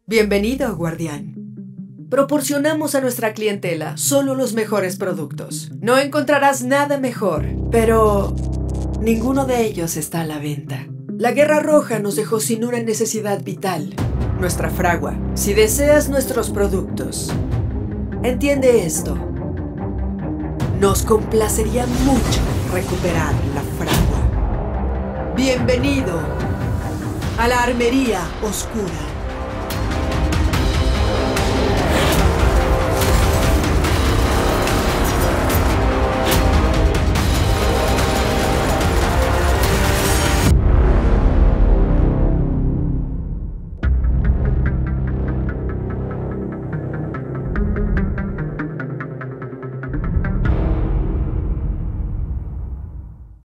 Bienvenido, guardián. Proporcionamos a nuestra clientela solo los mejores productos. No encontrarás nada mejor, pero ninguno de ellos está a la venta. La Guerra Roja nos dejó sin una necesidad vital, nuestra fragua. Si deseas nuestros productos, entiende esto. Nos complacería mucho recuperar la fragua. Bienvenido a la Armería Oscura.